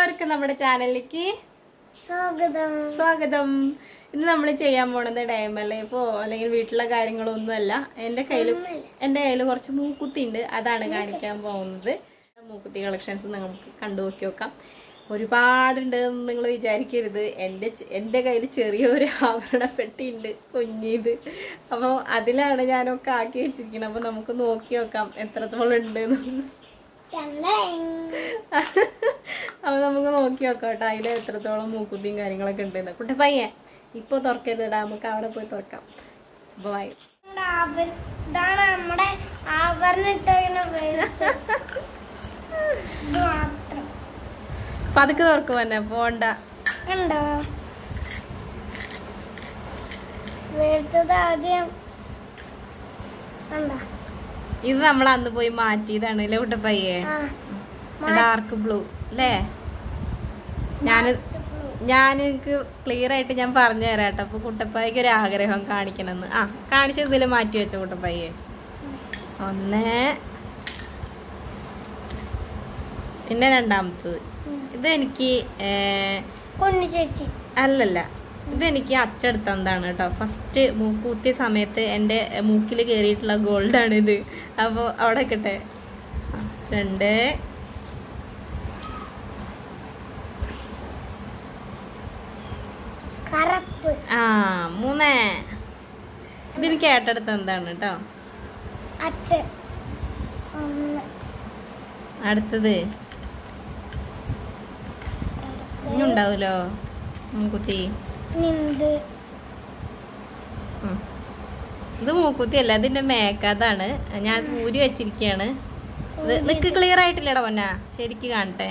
എല്ലാവർക്കും നമ്മുടെ ചാനലിലേക്ക് സ്വാഗതം. ഇന്ന് നമ്മൾ ചെയ്യാൻ പോണത് ഡയമല്ലേ ഇപ്പോ അല്ലെങ്കിൽ വീട്ടിലെ കാര്യങ്ങളൊന്നുമല്ല. എൻ്റെ കയ്യിൽ കുറച്ച് മൂക്കുത്തി ഉണ്ട്, അതാണ് കാണിക്കാൻ പോകുന്നത്. മൂക്കുത്തി കളക്ഷൻസ് നിങ്ങൾക്ക് കണ്ടുനോക്കി നോക്കാം. ഒരുപാടുണ്ട് എന്ന് നിങ്ങൾ വിചാരിക്കരുത്. എൻ്റെ കയ്യിൽ ചെറിയൊരു ആഭരണ പെട്ടി ഉണ്ട്, കുഞ്ഞിത്. അപ്പോൾ അതിലാണ് ഞാനൊക്കെ ആക്കി വെച്ചിരിക്കുന്നത്. അപ്പോൾ നമുക്ക് നോക്കി നോക്കാം എത്രത്തോളം ഉണ്ടെന്ന്. അപ്പൊ നമുക്ക് നോക്കി നോക്കാം കേട്ടോ അതിൽ എത്രത്തോളം മൂക്കുത്തിയും കാര്യങ്ങളൊക്കെ ഉണ്ടെന്ന്. കുട്ടപ്പയ്യെ ഇപ്പൊ തുറക്കരുതടാ, നമുക്ക് അവിടെ പോയി തുറക്കാം. ബൈ. പതുക്കെ തുറക്കും തന്നെ, പോണ്ട. ഇത് നമ്മൾ അന്ന് പോയി മാറ്റിയതാണ് അല്ലേ കുട്ടപ്പയ്യെ? ഡാർക്ക് ബ്ലൂ അല്ലേ? ഞാൻ എനിക്ക് ക്ലിയർ ആയിട്ട് ഞാൻ പറഞ്ഞു തരാം കേട്ടോ. അപ്പൊ കുട്ടപ്പായ്ക്ക് ഒരു ആഗ്രഹം കാണിക്കണമെന്ന്. കാണിച്ചത് ഇതിൽ മാറ്റി വെച്ചോ കുട്ടപ്പായെ. ഒന്ന്, പിന്നെ രണ്ടാമത്തത് ഇതെനിക്ക് അല്ലല്ല, ഇതെനിക്ക് അച്ചെടുത്തതാണ് കേട്ടോ. ഫസ്റ്റ് മൂക്ക് കുത്തിയ സമയത്ത് എൻ്റെ മൂക്കിൽ കയറിയിട്ടുള്ള ഗോൾഡാണ് ഇത്. അപ്പോൾ അവിടെ വെക്കട്ടെ. 2, ആ 3. ഇതെനിക്ക് ഏറ്റെടുത്ത എന്താണ് കേട്ടോ. അടുത്തത് ഇനിയുണ്ടാവൂലോ മൂക്കുത്തി. ഇത് മൂക്കുത്തി അല്ല, ഇതിന്റെ മേക്കതാണ്. ഞാൻ ഊരി വെച്ചിരിക്കയാണ്. നിക്ക് ക്ലിയർ ആയിട്ടില്ലടാ പൊന്നാ, ശരിക്ക് കാണട്ടെ.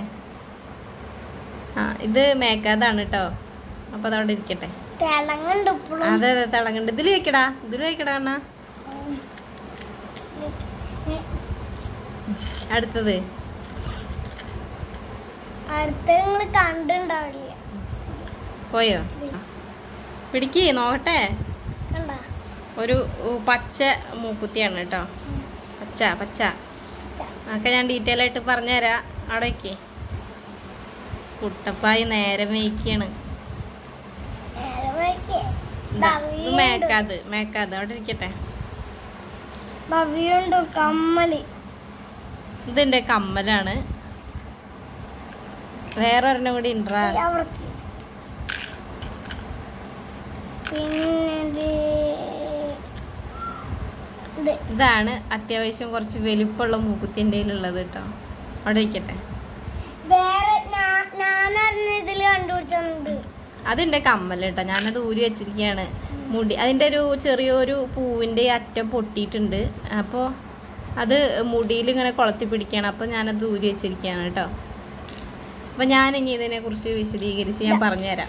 ഇത് മേക്കതാണ് കേട്ടോ. അപ്പൊ അതവിടെ ഇരിക്കട്ടെ. അതെ അതെ തിളങ്ങുണ്ട്. ഇതില് വെക്കടാ അണ്ണാ. അടുത്തത് പോയോ? പിടിക്ക് നോക്കട്ടെ. ഒരു പച്ച മൂക്കുത്തിയാണ് കേട്ടോ. പച്ച ഒക്കെ ഞാൻ ഡീറ്റെയിൽ ആയിട്ട് പറഞ്ഞുതരാം. അവിടേക്ക് കുട്ടപ്പായി നേരെ മേയ്ക്കാണ്. മേക്കാത് അവിടെ ഇരിക്കട്ടെ. ഇതിന്റെ കമ്മലാണ്. വേറെ ഒരെണ്ണം കൂടി ഉണ്ടാ. ഇതാണ് അത്യാവശ്യം കുറച്ച് വലിപ്പമുള്ള മൂക്കുത്തിന്റെ ഉള്ളത് കേട്ടോ. അവിടെ ഇരിക്കട്ടെ. അതിന്റെ കമ്മല് കേട്ടോ. ഞാനത് ഊരി വെച്ചിരിക്കുകയാണ്. മുടി അതിന്റെ ഒരു ചെറിയൊരു പൂവിന്റെ അറ്റം പൊട്ടിയിട്ടുണ്ട്. അപ്പോൾ അത് മുടിയിൽ ഇങ്ങനെ കൊളത്തി പിടിക്കുകയാണ്. അപ്പോൾ ഞാനത് ഊരി വെച്ചിരിക്കുകയാണ് കേട്ടോ. അപ്പോൾ ഞാൻ ഇനി ഇതിനെ കുറിച്ച് വിശദീകരിച്ച് ഞാൻ പറഞ്ഞുതരാം.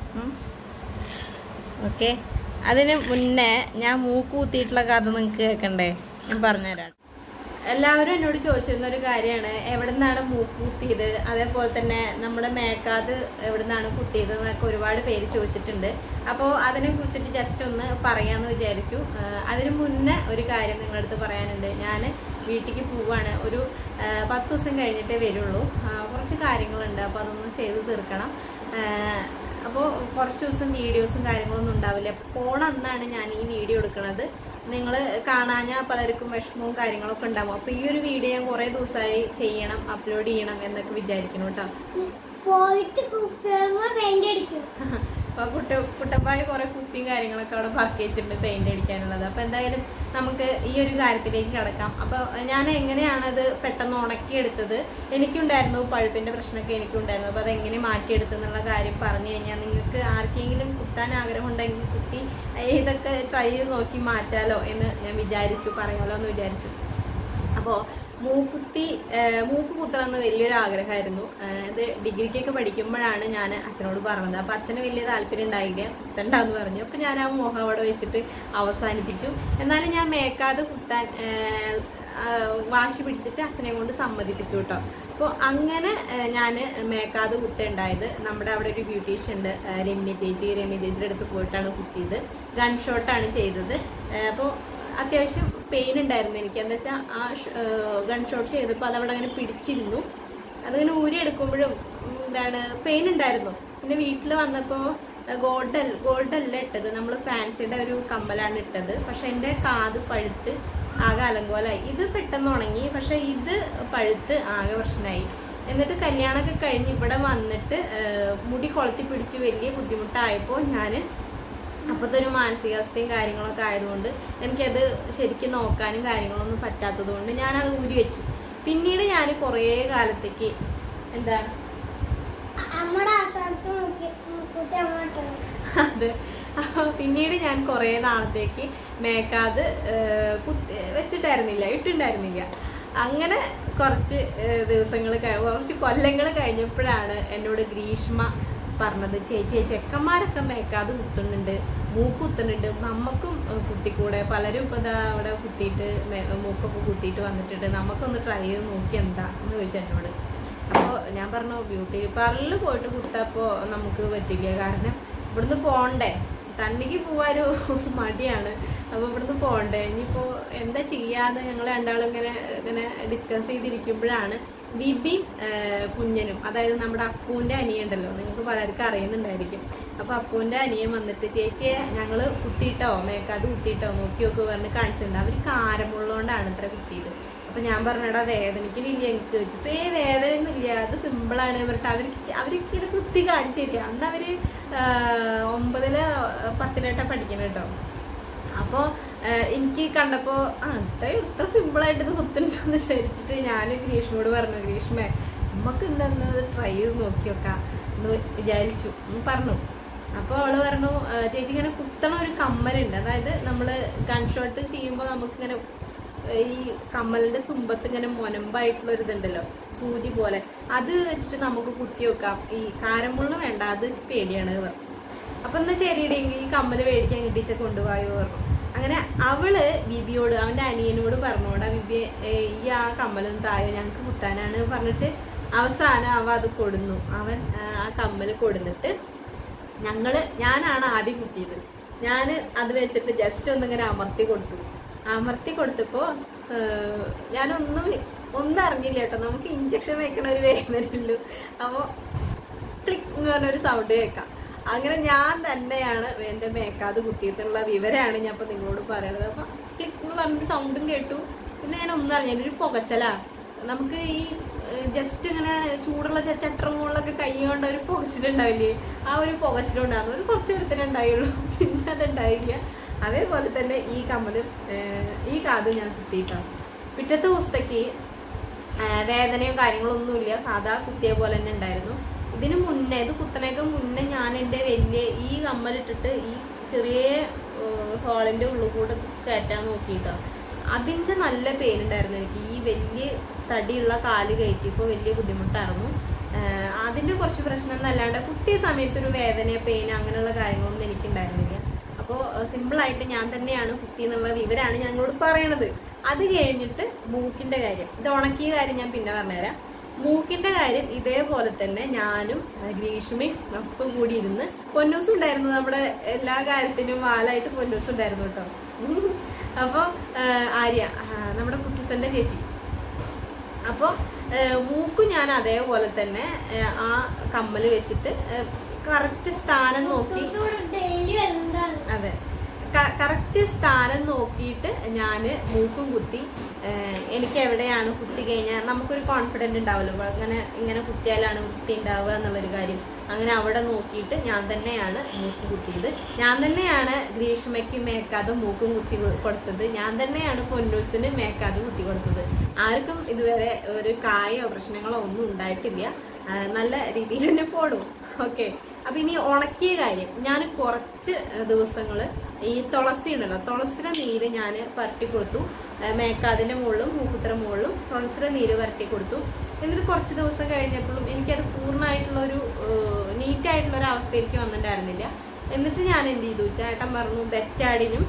ഓക്കെ, അതിന് മുന്നേ ഞാൻ മൂക്ക് കുത്തിയിട്ടുള്ള കഥ നിങ്ങൾക്ക് കേൾക്കണ്ടേ? ഞാൻ പറഞ്ഞുതരാം. എല്ലാവരും എന്നോട് ചോദിച്ചിരുന്ന ഒരു കാര്യമാണ്, എവിടെ നിന്നാണ് മൂക്ക് കുത്തിയത്, അതേപോലെ തന്നെ നമ്മുടെ മേക്കാത് എവിടെ നിന്നാണ് കുത്തിയത് എന്നൊക്കെ ഒരുപാട് പേര് ചോദിച്ചിട്ടുണ്ട്. അപ്പോൾ അതിനെ കുറിച്ചിട്ട് ജസ്റ്റ് ഒന്ന് പറയാമെന്ന് വിചാരിച്ചു. അതിന് മുന്നേ ഒരു കാര്യം നിങ്ങളുടെ അടുത്ത് പറയാനുണ്ട്. ഞാൻ വീട്ടിലേക്ക് പോവാണ്. ഒരു 10 ദിവസം കഴിഞ്ഞിട്ടേ വരുള്ളൂ. കുറച്ച് കാര്യങ്ങളുണ്ട്, അപ്പോൾ അതൊന്നും ചെയ്ത് തീർക്കണം. അപ്പോൾ കുറച്ച് ദിവസം വീഡിയോസും കാര്യങ്ങളൊന്നും ഉണ്ടാവില്ല. പോണ അന്നാണ് ഞാൻ ഈ വീഡിയോ എടുക്കുന്നത്. നിങ്ങൾ കാണാഞ്ഞാൽ പലർക്കും വിഷമവും കാര്യങ്ങളൊക്കെ ഉണ്ടാവും. അപ്പോൾ ഈ ഒരു വീഡിയോ ഞാൻ കുറേ ദിവസമായി ചെയ്യണം, അപ്ലോഡ് ചെയ്യണം എന്നൊക്കെ വിചാരിക്കണം കേട്ടോ. അപ്പോൾ കുട്ടപ്പായ കുറെ കുപ്പിയും കാര്യങ്ങളൊക്കെ അവിടെ പാർക്ക് വെച്ചിട്ടുണ്ട് പെയിന്റ് അടിക്കാനുള്ളത്. അപ്പോൾ എന്തായാലും നമുക്ക് ഈ ഒരു കാര്യത്തിലേക്ക് കിടക്കാം. അപ്പോൾ ഞാൻ എങ്ങനെയാണത് പെട്ടെന്ന് ഉണക്കിയെടുത്തത്, എനിക്കുണ്ടായിരുന്നു പഴുപ്പിന്റെ പ്രശ്നമൊക്കെ എനിക്കുണ്ടായിരുന്നു. അപ്പോൾ അതെങ്ങനെ മാറ്റിയെടുത്തെന്നുള്ള കാര്യം പറഞ്ഞു കഴിഞ്ഞാൽ നിങ്ങൾക്ക് ആർക്കെങ്കിലും കുത്താൻ ആഗ്രഹം ഉണ്ടെങ്കിൽ കുത്തി ഇതൊക്കെ ട്രൈ ചെയ്ത് നോക്കി മാറ്റാലോ എന്ന് ഞാൻ വിചാരിച്ചു, പറയാമല്ലോ എന്ന് വിചാരിച്ചു. അപ്പോൾ മൂക്ക് കുത്തണമെന്ന് വലിയൊരു ആഗ്രഹമായിരുന്നു. ഇത് ഡിഗ്രിക്കൊക്കെ പഠിക്കുമ്പോഴാണ് ഞാൻ അച്ഛനോട് പറഞ്ഞത്. അപ്പോൾ അച്ഛന് വലിയ താല്പര്യം ഉണ്ടായില്ല, കുത്തണ്ടെന്ന് പറഞ്ഞു. അപ്പോൾ ഞാൻ ആ മോഹം അവിടെ വെച്ചിട്ട് അവസാനിപ്പിച്ചു. എന്നാലും ഞാൻ മേക്കാതെ കുത്താൻ വാശി പിടിച്ചിട്ട് അച്ഛനെ കൊണ്ട് സമ്മതിപ്പിച്ചു കേട്ടോ. അപ്പോൾ അങ്ങനെ ഞാൻ മേക്കാതെ കുത്തുണ്ടായത്. നമ്മുടെ അവിടെ ഒരു ബ്യൂട്ടീഷ്യൻ ഉണ്ട്, രമ്യ ചേച്ചിയുടെ അടുത്ത് പോയിട്ടാണ് കുത്തിയത്. ഗൺ ഷോട്ടാണ് ചെയ്തത്. അപ്പോൾ അത്യാവശ്യം പെയിൻ ഉണ്ടായിരുന്നു എനിക്ക്. എന്താ വെച്ചാൽ ആ ഗൺ ഷോട്ട് ചെയ്തപ്പോൾ അതവിടെ അങ്ങനെ പിടിച്ചിരുന്നു. അതിങ്ങനെ ഊരി എടുക്കുമ്പോഴും എന്താണ് പെയിൻ ഉണ്ടായിരുന്നു. പിന്നെ വീട്ടിൽ വന്നപ്പോൾ ഗോൾഡല്ല ഇട്ടത്, നമ്മൾ ഫാൻസിയുടെ ഒരു കമ്മലാണ് ഇട്ടത്. പക്ഷെ എൻ്റെ കാത് പഴുത്ത് ആകെ അലങ്കോലായി. ഇത് പെട്ടെന്ന് ഉണങ്ങി, പക്ഷെ ഇത് പഴുത്ത് ആകെ പ്രശ്നമായി. എന്നിട്ട് കല്യാണമൊക്കെ കഴിഞ്ഞ് ഇവിടെ വന്നിട്ട് മുടി കൊളുത്തി പിടിച്ച് വലിയ ബുദ്ധിമുട്ടായപ്പോൾ ഞാൻ അപ്പോഴത്തെ ഒരു മാനസികാവസ്ഥയും കാര്യങ്ങളൊക്കെ ആയതുകൊണ്ട് എനിക്കത് ശരിക്കും നോക്കാനും കാര്യങ്ങളൊന്നും പറ്റാത്തത് കൊണ്ട് ഞാനത് ഊരി വെച്ചു. പിന്നീട് ഞാൻ കുറേ കാലത്തേക്ക് എന്താ അത് പിന്നീട് ഞാൻ കുറേ നാളത്തേക്ക് മേക്കാത് ഇട്ടുണ്ടായിരുന്നില്ല. അങ്ങനെ കുറച്ച് ദിവസങ്ങൾ കുറച്ച് കൊല്ലങ്ങൾ കഴിഞ്ഞപ്പോഴാണ് എന്നോട് ഗ്രീഷ്മ പറഞ്ഞത്, ചേച്ചി ചെക്കന്മാരൊക്കെ മേക്കാതെ കുത്തുന്നുണ്ട്, മൂക്ക് കുത്തുന്നുണ്ട്, നമുക്കും കുത്തിക്കൂടെ, പലരും ഇപ്പോൾ ഇതാ അവിടെ കുത്തിയിട്ട് മൂക്കൊക്കെ കുത്തിയിട്ട് വന്നിട്ടുണ്ട്, നമുക്കൊന്ന് ട്രൈ ചെയ്ത് നോക്കി എന്താ എന്ന് ചോദിച്ചു എന്നോട്. അപ്പോൾ ഞാൻ പറഞ്ഞു ബ്യൂട്ടി പാർലറിൽ പോയിട്ട് കുത്തപ്പോൾ നമുക്ക് പറ്റില്ല, കാരണം ഇവിടുന്ന് പോകണ്ടേ, തന്നിക്ക് പോവാനൊരു മടിയാണ്. അപ്പോൾ ഇവിടുന്ന് പോകണ്ടേ, ഇനിയിപ്പോൾ എന്താ ചെയ്യാതെ ഞങ്ങൾ രണ്ടാളും ഇങ്ങനെ ഡിസ്കസ് ചെയ്തിരിക്കുമ്പോഴാണ് ബിബിയും കുഞ്ഞനും, അതായത് നമ്മുടെ അപ്പൂൻ്റെ അനിയുണ്ടല്ലോ, നിങ്ങൾക്ക് പലർക്കും അറിയുന്നുണ്ടായിരിക്കും. അപ്പോൾ അപ്പൂൻ്റെ അനിയൻ വന്നിട്ട് ചേച്ചിയെ ഞങ്ങൾ കുത്തിയിട്ടോ മേക്കാത് കുത്തിയിട്ടോ നോക്കി നോക്കി പറഞ്ഞ് കാണിച്ചിട്ടുണ്ട്. അവർ കാരമുള്ളതുകൊണ്ടാണ് ഇത്ര കുത്തിയത്. അപ്പം ഞാൻ പറഞ്ഞടാ വേദനയ്ക്കില്ല എനിക്ക് ചോദിച്ചു. വേദനയൊന്നും ഇല്ല, അത് സിമ്പിളാണ് പറഞ്ഞിട്ട് അവർക്ക് ഇത് കുത്തി കാണിച്ചു തരിക. അന്ന് അവർ 9-ല് 10-ലായിട്ടാണ് പഠിക്കുന്നത് കേട്ടോ. അപ്പോൾ എനിക്ക് കണ്ടപ്പോൾ ഇത്ര സിമ്പിളായിട്ട് ഇത് കുത്തുന്നുണ്ടെന്ന് വിചാരിച്ചിട്ട് ഞാൻ ഗ്രീഷ്മയോട് പറഞ്ഞു, ഗ്രീഷ്മേ നമുക്ക് ഇന്നത് ട്രൈ ചെയ്ത് നോക്കി നോക്കാം എന്ന് വിചാരിച്ചു പറഞ്ഞു. അപ്പോൾ അവള് പറഞ്ഞു ചേച്ചി ഇങ്ങനെ കുത്തണ ഒരു കമ്മലുണ്ട്, അതായത് നമ്മൾ ഗൺ ഷോട്ട് ചെയ്യുമ്പോൾ നമുക്കിങ്ങനെ ഈ കമ്മലിന്റെ തുമ്പത്ത് ഇങ്ങനെ മൊനമ്പായിട്ടുള്ള ഒരു ഇതുണ്ടല്ലോ, സൂചി പോലെ, അത് വെച്ചിട്ട് നമുക്ക് കുത്തി വെക്കാം, ഈ കാരമുള്ള വേണ്ട, അത് പേടിയാണ് പറഞ്ഞു. അപ്പൊ എന്നാ ശരിയിടെങ്കിൽ ഈ കമ്മല് മേടിക്കാൻ കിട്ടിച്ച കൊണ്ടുപോയോ പറഞ്ഞു. അങ്ങനെ അവള് ബിബിയോട് അവന്റെ അനിയനോട് പറഞ്ഞോടാ ബിബി ഈ ആ കമ്മലൊന്നും തായോ ഞങ്ങൾക്ക് കുത്താനാണ് പറഞ്ഞിട്ട് അവസാനം അവ അത് കൊടുന്നു. അവൻ ആ കമ്മല് കൊടുന്നിട്ട് ഞാനാണ് ആദ്യം കുത്തിയത്. ഞാൻ അത് വെച്ചിട്ട് ജസ്റ്റ് ഒന്നിങ്ങനെ അമർത്തി കൊടുത്തപ്പോൾ ഞാനൊന്നും അറിഞ്ഞില്ല കേട്ടോ. നമുക്ക് ഇഞ്ചക്ഷൻ വെക്കണ ഒരു വേദനയുള്ളൂ. അപ്പോൾ ക്ലിക്ക് എന്ന് പറഞ്ഞൊരു സൗണ്ട് കേൾക്കാം. അങ്ങനെ ഞാൻ തന്നെയാണ് എൻ്റെ മേക്കാത് കുത്തിയിട്ടുള്ള വിവരമാണ് ഞാൻ ഇപ്പം നിങ്ങളോട് പറയണത്. അപ്പം ക്ലിക്ക് എന്ന് പറഞ്ഞൊരു സൗണ്ടും കേട്ടു. പിന്നെ ഞാൻ ഒന്നും അറിഞ്ഞില്ല, ഒരു പുകച്ചലാ. നമുക്ക് ഈ ജസ്റ്റ് ഇങ്ങനെ ചൂടുള്ള ചട്ടറങ്ങളിലൊക്കെ കൈ കൊണ്ട് ഒരു പുകച്ചിലുണ്ടാവില്ലേ, ആ ഒരു പുകച്ചിലുണ്ടായിരുന്നു. ഒരു കുറച്ച് നേരത്തിനുണ്ടായുള്ളൂ, പിന്നെ അതുണ്ടായില്ല. അതേപോലെ തന്നെ ഈ കാതും ഞാൻ കുത്തിയിട്ടാണ്. പിറ്റത്തെ ദിവസത്തേക്ക് വേദനയോ കാര്യങ്ങളൊന്നുമില്ല, സാധാ കുത്തിയ പോലെ തന്നെ ഉണ്ടായിരുന്നു. ഇതിന് മുന്നേ, ഇത് കുത്തനേക്ക് മുന്നേ ഞാൻ എൻ്റെ വലിയ ഈ കമ്മലിട്ടിട്ട് ഈ ചെറിയ ഹോളിൻ്റെ ഉള്ളിൽ കൂടെ കയറ്റാൻ നോക്കിയിട്ടോ. അതിൻ്റെ നല്ല പെയിൻ ഉണ്ടായിരുന്നു എനിക്ക്. ഈ വലിയ തടിയുള്ള കാല് കയറ്റിയപ്പോൾ വലിയ ബുദ്ധിമുട്ടായിരുന്നു. അതിൻ്റെ കുറച്ച് പ്രശ്നം എന്നല്ലാണ്ട് കുത്തിയ സമയത്തൊരു വേദന പെയിൻ അങ്ങനെയുള്ള കാര്യങ്ങളൊന്നും എനിക്കുണ്ടായിരുന്നില്ല. അപ്പോൾ സിമ്പിളായിട്ട് ഞാൻ തന്നെയാണ് കുത്തി എന്നുള്ള വിവരമാണ് ഞങ്ങളോട് പറയണത്. അത് കഴിഞ്ഞിട്ട് മൂക്കിൻ്റെ കാര്യം, ഇത് ഉണക്കിയ കാര്യം ഞാൻ പിന്നെ പറഞ്ഞുതരാം. മൂക്കിൻ്റെ കാര്യം ഇതേപോലെ തന്നെ ഞാനും ഗ്രീഷ്മയും ഒപ്പം കൂടി ഇരുന്ന്, പൊന്നൂസ് ഉണ്ടായിരുന്നു നമ്മുടെ എല്ലാ കാര്യത്തിനും വാലായിട്ട് പൊന്നൂസ് ഉണ്ടായിരുന്നു കേട്ടോ. അപ്പോൾ ആര്യ നമ്മുടെ കുട്ടൂസൻ്റെ ചേച്ചി. അപ്പോൾ മൂക്കും ഞാൻ അതേപോലെ തന്നെ ആ കമ്മൽ വെച്ചിട്ട് കറക്റ്റ് സ്ഥാനം നോക്കി, അതെ കറക്റ്റ് സ്ഥാനം നോക്കിയിട്ട് ഞാൻ മൂക്കും കുത്തി. എനിക്ക് എവിടെയാണ് കുത്തി കഴിഞ്ഞാൽ നമുക്കൊരു കോൺഫിഡൻറ്റ് ഉണ്ടാവുമല്ലോ, ഇങ്ങനെ കുത്തിയാലാണ് കുത്തി ഉണ്ടാവുക എന്നുള്ളൊരു കാര്യം. അങ്ങനെ അവിടെ നോക്കിയിട്ട് ഞാൻ തന്നെയാണ് മൂക്ക് കുത്തിയത്. ഞാൻ തന്നെയാണ് ഗ്രീഷ്മയ്ക്ക് മേക്കാതെ മൂക്കും കുത്തി കൊടുത്തത്. ഞാൻ തന്നെയാണ് പൊന്നൂസിന് മേക്കാതെ കുത്തി കൊടുത്തത്. ആർക്കും ഇതുവരെ ഒരു കായോ പ്രശ്നങ്ങളോ ഒന്നും ഉണ്ടായിട്ടില്ല. നല്ല രീതിയിൽ തന്നെ പോടും. ഓക്കെ. അപ്പം ഇനി ഉണക്കിയ കാര്യം, ഞാൻ കുറച്ച് ദിവസങ്ങൾ ഈ തുളസി ഉണ്ടല്ലോ, തുളസിയുടെ നീര് ഞാൻ പരട്ടി കൊടുത്തു. മേക്കാതിൻ്റെ മുകളിലും മൂക്കുത്തര മുകളിലും തുളസിയുടെ നീര് പരട്ടി കൊടുത്തു. എന്നിട്ട് കുറച്ച് ദിവസം കഴിഞ്ഞപ്പോഴും എനിക്കത് പൂർണ്ണമായിട്ടുള്ളൊരു നീറ്റായിട്ടുള്ളൊരു അവസ്ഥയിലേക്ക് വന്നിട്ടുണ്ടായിരുന്നില്ല. എന്നിട്ട് ഞാൻ എന്ത് ചെയ്തു, ചേട്ടൻ പറഞ്ഞു ബെറ്റാഡിനും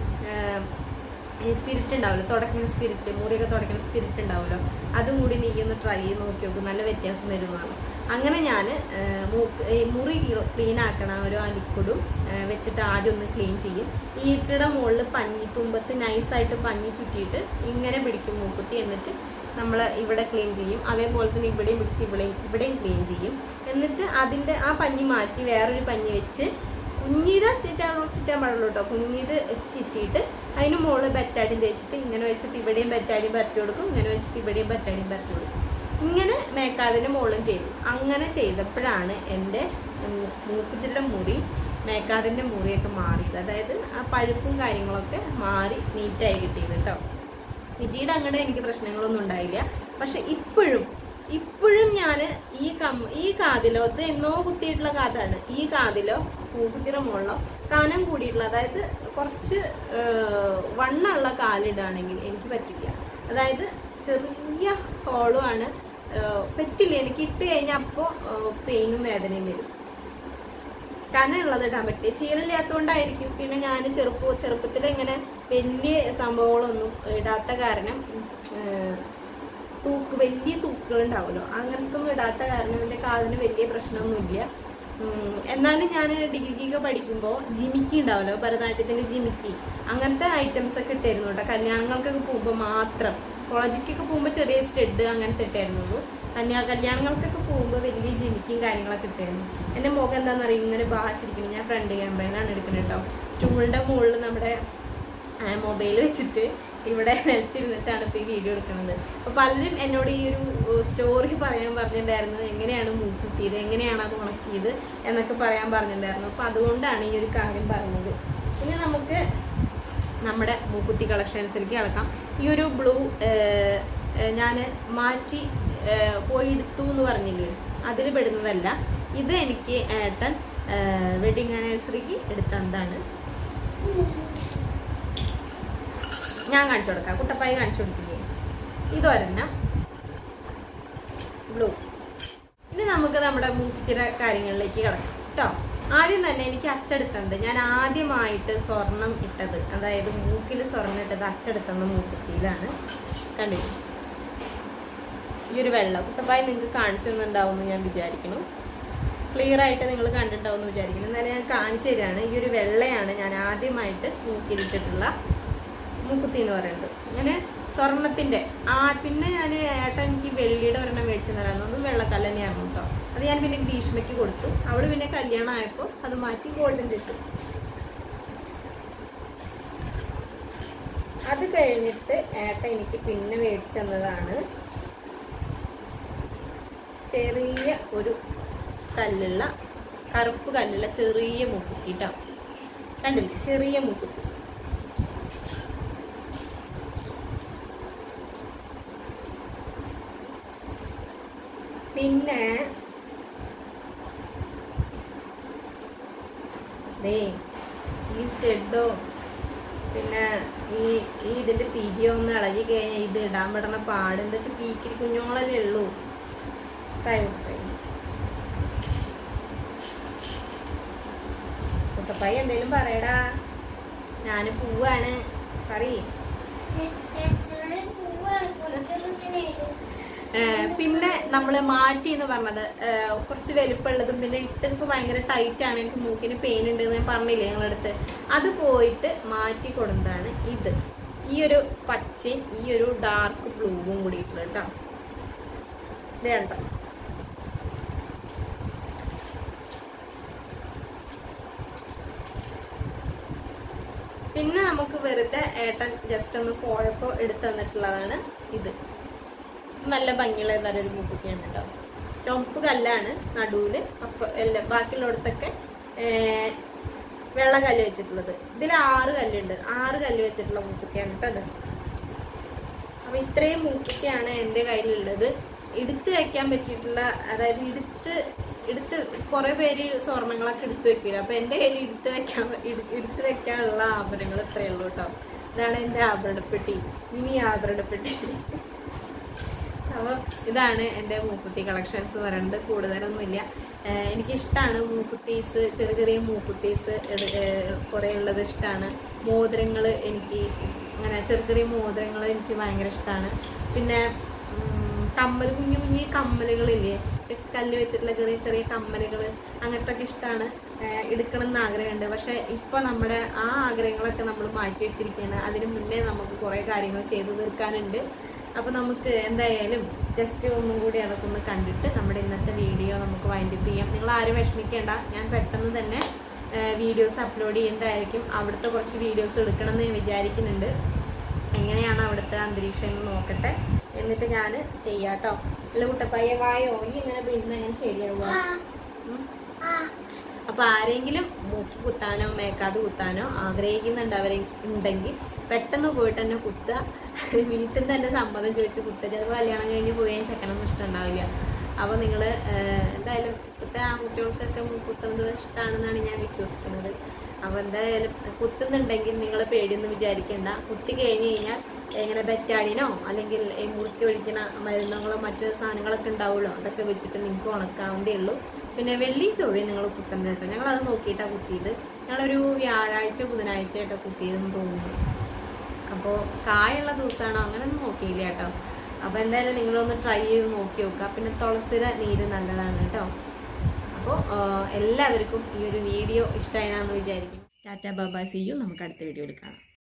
ഈ സ്പിരിറ്റ് ഉണ്ടാവുമല്ലോ, തുടക്കുന്ന സ്പിരിറ്റ്, മുറിയൊക്കെ തുടക്കുന്ന സ്പിരിറ്റ് ഉണ്ടാവുമല്ലോ, അതും കൂടി നീ ഒന്ന് ട്രൈ ചെയ്ത് നോക്കി നോക്കും, നല്ല വ്യത്യാസം വരുന്നതാണ്. അങ്ങനെ ഞാൻ മുറി ക്ലീൻ ആക്കണ ഒരു ആ ലിക്വിഡും വെച്ചിട്ട് ആദ്യം ഒന്ന് ക്ലീൻ ചെയ്യും. ഈർക്കിടെ മുകളിൽ തുമ്പത്ത് നൈസായിട്ട് പഞ്ഞി ചുറ്റിയിട്ട് ഇങ്ങനെ പിടിക്കും മൂക്കുത്തി. എന്നിട്ട് നമ്മൾ ഇവിടെ ക്ലീൻ ചെയ്യും. അതേപോലെ തന്നെ ഇവിടെയും പിടിച്ച് ഇവിടെയും ക്ലീൻ ചെയ്യും. എന്നിട്ട് അതിൻ്റെ ആ പഞ്ഞി മാറ്റി വേറൊരു പഞ്ഞി വെച്ച് കുഞ്ഞിത് ചുറ്റാൻ പാടുള്ളൂ കേട്ടോ. കുഞ്ഞിത് വെച്ച് ചുറ്റിയിട്ട് അതിന് മുകളിൽ ബെറ്റാടിയും തേച്ചിട്ട് ഇങ്ങനെ വെച്ചിട്ട് ഇവിടെയും ബെറ്റാടിയും പരത്തി കൊടുക്കും. ഇങ്ങനെ വെച്ചിട്ട് ഇവിടെയും ബെറ്റാടിയും പരത്തി കൊടുക്കും. ഇങ്ങനെ മേക്കാതിൻ്റെ മുകളിലും ചെയ്തു. അങ്ങനെ ചെയ്തപ്പോഴാണ് എൻ്റെ മൂക്കുത്തിയുടെ മുറി മേക്കാതിൻ്റെ മുറിയൊക്കെ മാറിയത്. അതായത് ആ പഴുപ്പും കാര്യങ്ങളൊക്കെ മാറി നീറ്റായി കിട്ടിയത് കേട്ടോ. പിന്നീട് അങ്ങോട്ട് എനിക്ക് പ്രശ്നങ്ങളൊന്നും ഉണ്ടായില്ല. പക്ഷെ ഇപ്പോഴും ഞാൻ ഈ കാതിലോ ഇത് എന്നോ കുത്തിയിട്ടുള്ള കാതാണ്. ഈ കാതിലോ മൂക്കുത്തിയുടെ മുകളിലോ കനം കൂടിയിട്ടുള്ള, അതായത് കുറച്ച് വണ്ണമുള്ള കാലിടുകയാണെങ്കിൽ എനിക്ക് പറ്റില്ല. അതായത് ചെറിയ ഹോളുമാണ്, പറ്റില്ല. എനിക്ക് ഇട്ട് കഴിഞ്ഞാൽ അപ്പോൾ പെയിനും വേദനയും വരും. കനമുള്ളത് ഇടാൻ പറ്റില്ല. ശീലമില്ലാത്തതുകൊണ്ടായിരിക്കും. പിന്നെ ഞാൻ ചെറുപ്പത്തിൽ ഇങ്ങനെ വലിയ സംഭവങ്ങളൊന്നും ഇടാത്ത കാരണം, വലിയ തൂക്കുകൾ ഉണ്ടാവുമല്ലോ, അങ്ങനത്തെ ഒന്നും ഇടാത്ത കാരണം എൻ്റെ കാതിന് വലിയ പ്രശ്നമൊന്നുമില്ല. എന്നാലും ഞാൻ ഡിഗ്രിക്കൊക്കെ പഠിക്കുമ്പോൾ ജിമിക്കി ഉണ്ടാവുമല്ലോ, ഭരതനാട്യത്തിൻ്റെ ജിമിക്കി, അങ്ങനത്തെ ഐറ്റംസ് ഒക്കെ ഇട്ടായിരുന്നു കേട്ടോ. കല്യാണങ്ങൾക്കൊക്കെ പോകുമ്പോൾ മാത്രം. കോളേജിലേക്കൊക്കെ പോകുമ്പോൾ ചെറിയ സ്റ്റഡ് അങ്ങനത്തെ ഇട്ടായിരുന്നുള്ളൂ. കല്യാണങ്ങൾക്കൊക്കെ പോകുമ്പോൾ വലിയ ജിമിക്കും കാര്യങ്ങളൊക്കെ ഇട്ടായിരുന്നു. എൻ്റെ മുഖം എന്താണെന്ന് അറിയാം, ഇങ്ങനെ ബാധിച്ചിരിക്കുന്നത്. ഞാൻ ഫ്രണ്ട് ക്യാമറയിലാണ് എടുക്കുന്നത് കേട്ടോ. സ്റ്റൂളിൻ്റെ മുകളിൽ നമ്മുടെ മൊബൈൽ വെച്ചിട്ട് ഇവിടെ നിലത്തിരുന്നിട്ടാണ് ഇപ്പോൾ ഈ വീഡിയോ എടുക്കുന്നത്. അപ്പോൾ പലരും എന്നോട് ഈ ഒരു സ്റ്റോറി പറയാൻ പറഞ്ഞിട്ടുണ്ടായിരുന്നു, എങ്ങനെയാണ് മൂക്കുത്തിയത്, എങ്ങനെയാണ് അത് ഉണക്കിയത് എന്നൊക്കെ പറയാൻ പറഞ്ഞിട്ടുണ്ടായിരുന്നു. അപ്പോൾ അതുകൊണ്ടാണ് ഈ ഒരു കാര്യം പറഞ്ഞത്. ഇനി നമുക്ക് നമ്മുടെ മൂക്കുത്തി കളക്ഷൻസിലേക്ക് കിടക്കാം. ഈ ഒരു ബ്ലൂ ഞാൻ മാറ്റി പോയി എടുത്തു എന്ന് പറഞ്ഞില്ലേ, അതിൽ പെടുന്നതല്ല. ഇത് എനിക്ക് ഏട്ടൻ വെഡിങ് ആനിവേഴ്സറിക്ക് എടുത്തതാണ്. ഞാൻ കാണിച്ചു കൊടുക്കാം, കുട്ടപ്പായി കാണിച്ചു കൊടുക്കില്ലേ. ഇതൊരെണ്ണം ബ്ലൂ. ഇനി നമുക്ക് നമ്മുടെ മൂക്കിൻ്റെ കാര്യങ്ങളിലേക്ക് കിടക്കാം കേട്ടോ. ആദ്യം തന്നെ എനിക്ക് അച്ചെടുത്തത്, ഞാൻ ആദ്യമായിട്ട് സ്വർണം ഇട്ടത്, അതായത് മൂക്കിൽ സ്വർണ്ണം ഇട്ടത് അച്ചെടുത്തുന്ന മൂക്കുത്തിയിലാണ്. കണ്ടില്ലേ ഈ ഒരു വെള്ളം. കുട്ടപ്പായി നിങ്ങൾക്ക് കാണിച്ചു തന്നിട്ടുണ്ടാവും എന്ന് ഞാൻ വിചാരിക്കുന്നു. ക്ലിയർ ആയിട്ട് നിങ്ങൾ കണ്ടിട്ടുണ്ടാവും എന്ന് വിചാരിക്കുന്നു. എന്നാലും ഞാൻ കാണിച്ചു തരികയാണ്. ഈ ഒരു വെള്ളയാണ് ഞാൻ ആദ്യമായിട്ട് മൂക്കിലിട്ടിട്ടുള്ള മൂക്കുത്തി എന്ന് പറയുന്നത്. അങ്ങനെ സ്വർണത്തിൻ്റെ പിന്നെ ഞാൻ ഏട്ടൻ എനിക്ക് വെള്ളിയുടെ ഒരെണ്ണം മേടിച്ചു തരാമെന്ന്. ഒന്നും വെള്ളക്കല്ല് തന്നെയായിരുന്നു കേട്ടോ. അത് ഞാൻ പിന്നെ ഗ്രീഷ്മയ്ക്ക് കൊടുത്തു. അവൾ പിന്നെ കല്യാണം ആയപ്പോൾ അത് മാറ്റി ഗോൾഡൻ ഇട്ടു. അത് കഴിഞ്ഞിട്ട് ഏട്ടൻ എനിക്ക് പിന്നെ മേടിച്ചു തന്നതാണ് ചെറിയ ഒരു കല്ലുള്ള, കറുപ്പ് കല്ലുള്ള ചെറിയ മൂക്കുത്തി കേട്ടോ. കണ്ടില്ലേ, ചെറിയ മൂക്കുത്തി. പിന്നെ ഈ സ്റ്റെഡോ പിന്നെ ഈ ഇതിൻ്റെ പിരിയോ ഒന്ന് ഇളകി കഴിഞ്ഞാൽ ഇത് ഇടാൻ പെടുന്ന പാട് എന്താ വെച്ചാൽ പീക്കിരി കുഞ്ഞോളല്ലേ ഉള്ളൂ. കുട്ടപ്പായി എന്തേലും പറയടാ, ഞാൻ പോവാണ് പറയേ. പിന്നെ നമ്മൾ മാറ്റി എന്ന് പറഞ്ഞത് കുറച്ച് വലുപ്പമുള്ളതും പിന്നെ ഇട്ടിപ്പോൾ ഭയങ്കര ടൈറ്റാണ്, എനിക്ക് മൂക്കിന് പെയിൻ ഉണ്ട് എന്ന് ഞാൻ പറഞ്ഞില്ലേ ഞങ്ങളടുത്ത്. അത് പോയിട്ട് മാറ്റി കൊടുത്തതാണ് ഇത്. ഈ ഒരു പച്ചയും ഈ ഒരു ഡാർക്ക് ബ്ലൂവും കൂടിയിട്ടുള്ളത് കേട്ടോ. ഇത് കണ്ടോ. പിന്നെ നമുക്ക് വെറുതെ ഏട്ടൻ ജസ്റ്റ് ഒന്ന് പോയപ്പോൾ എടുത്തു തന്നിട്ടുള്ളതാണ് ഇത്. നല്ല ഭംഗിയുള്ള നല്ലൊരു മൂക്കുത്തിയാണ് കേട്ടോ. ചുവപ്പ് കല്ലാണ് നടുവിൽ. അപ്പോൾ എല്ലാം ബാക്കിയുള്ളിടത്തൊക്കെ വെള്ള കല്ല് വെച്ചിട്ടുള്ളത്. ഇതിൽ 6 കല്ലുണ്ട്. 6 കല്ല് വെച്ചിട്ടുള്ള മൂക്കുത്തിയാണ് കേട്ടോ. അപ്പോൾ ഇത്രയും മൂക്കുത്തിയാണ് എൻ്റെ കയ്യിലുള്ളത്. എടുത്ത് വയ്ക്കാൻ പറ്റിയിട്ടുള്ള, അതായത് എടുത്ത് കുറേ പേര് സ്വർണ്ണങ്ങളൊക്കെ എടുത്ത് വെക്കില്ല. അപ്പോൾ എൻ്റെ കയ്യിൽ എടുത്ത് വെക്കാനുള്ള ആഭരണങ്ങൾ ഇത്രയേ ഉള്ളൂ കേട്ടോ. ഇതാണ് എൻ്റെ ആഭരണപ്പെട്ടി, മിനി ആഭരണപ്പെട്ടി. അപ്പോൾ ഇതാണ് എൻ്റെ മൂക്കുത്തി കളക്ഷൻസ് പറയുന്നത്. കൂടുതലൊന്നുമില്ല. എനിക്കിഷ്ടമാണ് മൂക്കുത്തീസ്, ചെറിയ ചെറിയ മൂക്കുത്തീസ് കുറേ ഉള്ളത് ഇഷ്ടമാണ്. മോതിരങ്ങൾ എനിക്ക് അങ്ങനെ ചെറിയ ചെറിയ മോതിരങ്ങൾ എനിക്ക് ഭയങ്കര ഇഷ്ടമാണ്. പിന്നെ കുഞ്ഞു കുഞ്ഞു കമ്മലുകളില്ലേ, കല്ല് വെച്ചിട്ടുള്ള ചെറിയ ചെറിയ കമ്മലുകൾ, അങ്ങനത്തെ ഒക്കെ ഇഷ്ടമാണ്. എടുക്കണം എന്ന് ആഗ്രഹമുണ്ട്. പക്ഷേ ഇപ്പോൾ നമ്മുടെ ആ ആഗ്രഹങ്ങളൊക്കെ നമ്മൾ മാറ്റി വെച്ചിരിക്കുകയാണ്. അതിന് മുന്നേ നമുക്ക് കുറേ കാര്യങ്ങൾ ചെയ്തു തീർക്കാനുണ്ട്. അപ്പോൾ നമുക്ക് എന്തായാലും ജസ്റ്റ് ഒന്നും കൂടി അതൊക്കെ ഒന്ന് കണ്ടിട്ട് നമ്മുടെ ഇന്നത്തെ വീഡിയോ നമുക്ക് വൈൻഡപ്പ് ചെയ്യാം. നിങ്ങൾ ആരും വിഷമിക്കേണ്ട, ഞാൻ പെട്ടെന്ന് തന്നെ വീഡിയോസ് അപ്ലോഡ് ചെയ്യുന്നതായിരിക്കും. അവിടുത്തെ കുറച്ച് വീഡിയോസ് എടുക്കണം എന്ന് വിചാരിക്കുന്നുണ്ട്. എങ്ങനെയാണ് അവിടുത്തെ അന്തരീക്ഷം നോക്കട്ടെ, എന്നിട്ട് ഞാൻ ചെയ്യാട്ടോ. അല്ല കുട്ടപ്പയ്യ വായോ, ഈ ഇങ്ങനെ പിന്നെ അങ്ങനെ ശരിയാവുക. അപ്പോൾ ആരെങ്കിലും മൂക്ക് കുത്താനോ മേക്കാതെ കുത്താനോ ആഗ്രഹിക്കുന്നുണ്ട് ഉണ്ടെങ്കിൽ പെട്ടെന്ന് പോയിട്ട് തന്നെ കുത്തുക. വീട്ടിൽ തന്നെ സമ്മതം ചോദിച്ച് കുത്തുക. ചിലപ്പോൾ കല്യാണം കഴിഞ്ഞ് പോയാൽ ചെക്കനൊന്നും ഇഷ്ടമുണ്ടാവില്ല. അപ്പോൾ നിങ്ങൾ എന്തായാലും ഇപ്പോഴത്തെ ആൺകുട്ടികൾക്കൊക്കെ കുത്തുന്നത് ഇഷ്ടമാണെന്നാണ് ഞാൻ വിശ്വസിക്കുന്നത്. അപ്പോൾ എന്തായാലും കുത്തുന്നുണ്ടെങ്കിൽ നിങ്ങൾ പേടിയൊന്നും വിചാരിക്കേണ്ട. കുത്തി കഴിഞ്ഞ് കഴിഞ്ഞാൽ എങ്ങനെ ബെറ്റാഡിനോ അല്ലെങ്കിൽ മുറുക്കി ഒഴിക്കുന്ന മരുന്നുകളോ മറ്റു സാധനങ്ങളൊക്കെ ഉണ്ടാവുമല്ലോ, അതൊക്കെ വെച്ചിട്ട് നിങ്ങൾക്ക് ഉണക്കാവുന്നതേ ഉള്ളൂ. പിന്നെ വെള്ളിയും ചൊവ്വയും നിങ്ങൾ കുത്തണ്ട കേട്ടോ. ഞങ്ങളത് നോക്കിയിട്ടാണ് കുത്തിയത്. ഞങ്ങളൊരു വ്യാഴാഴ്ച ബുധനാഴ്ച ആയിട്ടോ കുത്തിയതെന്ന് തോന്നുന്നു. അപ്പോൾ കായുള്ള ദിവസമാണോ അങ്ങനെയൊന്നും നോക്കിയില്ല കേട്ടോ. അപ്പോൾ എന്തായാലും നിങ്ങളൊന്ന് ട്രൈ ചെയ്ത് നോക്കി നോക്കുക. പിന്നെ തുളസിയുടെ നീര് നല്ലതാണ് കേട്ടോ. അപ്പോൾ എല്ലാവർക്കും ഈ ഒരു വീഡിയോ ഇഷ്ടമായെന്ന് വിചാരിക്കും. Tata bye bye, see you. നമുക്ക് അടുത്ത വീഡിയോയിൽ കാണാം.